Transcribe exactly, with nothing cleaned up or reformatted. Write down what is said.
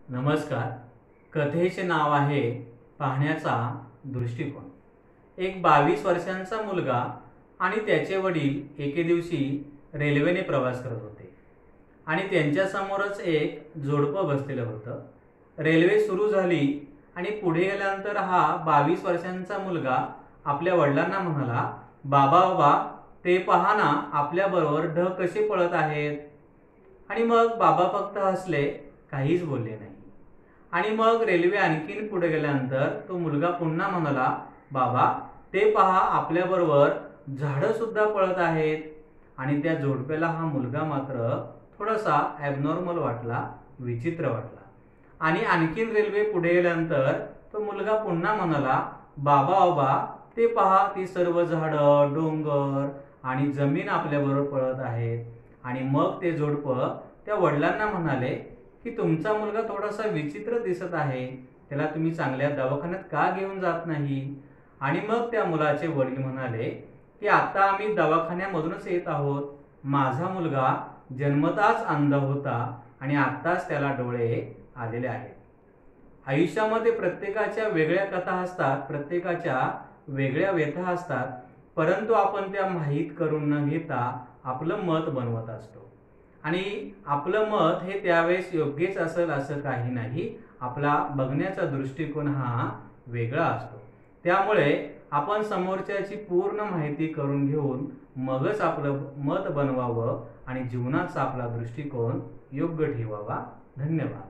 नमस्कार. कथेचे नाव आहे पाहण्याचा दृष्टिकोन. एक बावीस वर्षांचा मुलगा आणि त्याचे वडील एके दिवशी रेल्वेने प्रवास करत होते आणि त्यांच्यासमोरच एक जोडपं बसलेलं होतं. रेल्वे सुरू झाली आणि पुढे गेल्यानंतर हा बावीस वर्षांचा मुलगा आपल्या वडिलांना म्हणाला, बाबा बाबा ते पहा ना, आपल्याबरोबर ढग कसे पळत आहेत. आणि मग बाबा फक्त हसले, काहीच बोलले नाही. आणि मग रेल्वे आणखीन पुढे गेल्यानंतर तो मुलगा पुन्हा म्हणाला, बाबा ते पहा, आपल्याबरोबर झाडं सुद्धा पळत आहेत. आणि त्या जोडप्याला हा मुलगा मात्र थोडासा ॲबनॉर्मल वाटला, विचित्र वाटला. आणि आणखीन रेल्वे पुढे गेल्यानंतर तो मुलगा पुन्हा म्हणाला, बाबा बाबा ते पहा, ती सर्व झाडं, डोंगर आणि जमीन आपल्याबरोबर पळत आहेत. आणि मग ते जोडपं त्या वडिलांना म्हणाले की तुमचा मुलगा थोडासा विचित्र दिसत आहे, त्याला तुम्ही चांगल्या दवाखान्यात का घेऊन जात नाही. आणि मग त्या मुलाचे वडील म्हणाले की आता आम्ही दवाखान्यामधूनच येत आहोत. माझा मुलगा जन्मताच अंध होता आणि आत्ताच त्याला डोळे आलेले आहेत. आयुष्यामध्ये प्रत्येकाच्या वेगळ्या कथा असतात, प्रत्येकाच्या वेगळ्या व्यथा असतात, परंतु आपण त्या माहीत करून न घेता आपलं मत बनवत असतो. आणि आपलं मत हे त्यावेळेस योग्यच असेल असं काही नाही. आपला बघण्याचा दृष्टिकोन हा वेगळा असतो. त्यामुळे आपण समोरच्याची पूर्ण माहिती करून घेऊन मगच आपलं मत बनवावं आणि जीवनाचा आपला दृष्टिकोन योग्य ठेवावा. धन्यवाद.